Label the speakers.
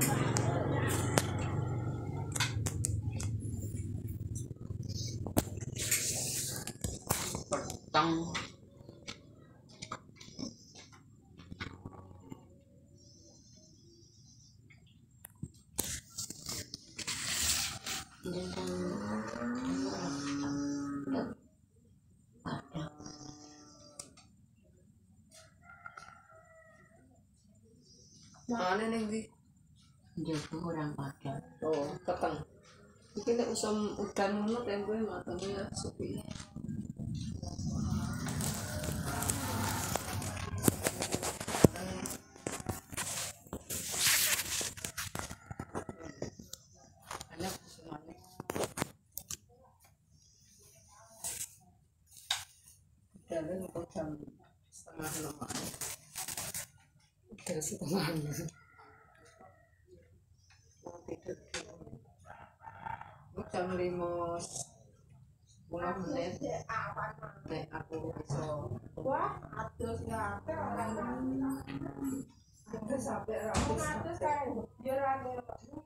Speaker 1: Petang.
Speaker 2: Mana nih di?
Speaker 1: Jago orang Padang.
Speaker 2: Oh, petang. Mungkin nek usum udan ngono tempe matangnya sepi. Banyak semuanya. Jalan kok jam setengah 6. Udah setengah 6. Mau tidur. Jam 5:10. Nek aku iso. Wah, atus ngate orang. Sampai ratus. Ya